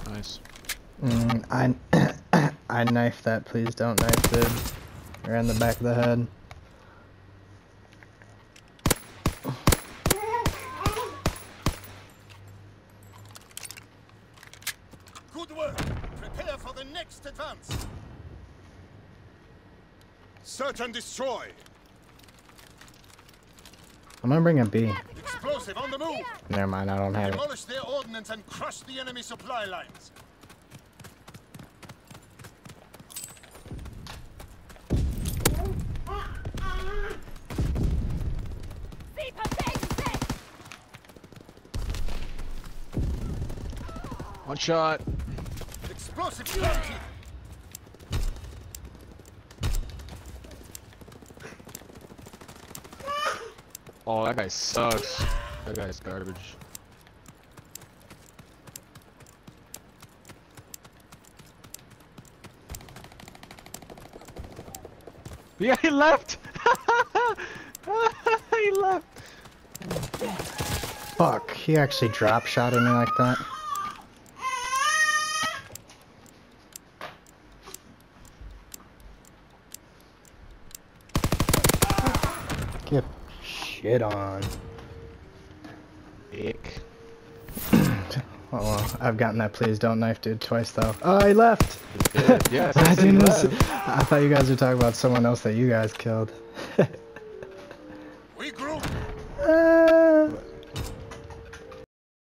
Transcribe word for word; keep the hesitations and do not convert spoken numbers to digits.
Nice. Mm, I I knifed that please don't knife dude. Right in the back of the head. Good work. Prepare for the next advance. Search and destroy. I'm gonna bring a B. Explosive on the move. Never mind, I don't have it. Demolish their ordnance and crush the enemy supply lines. One shot. Explosive planted. Oh, that guy sucks. That guy's garbage. Yeah, he left! He left! Fuck, he actually drop shotted me like that. Get shit on. Ick. Oh well, I've gotten that please don't knife dude twice though. Oh, he left! Yes, I, yes, he didn't left. I thought you guys were talking about someone else that you guys killed.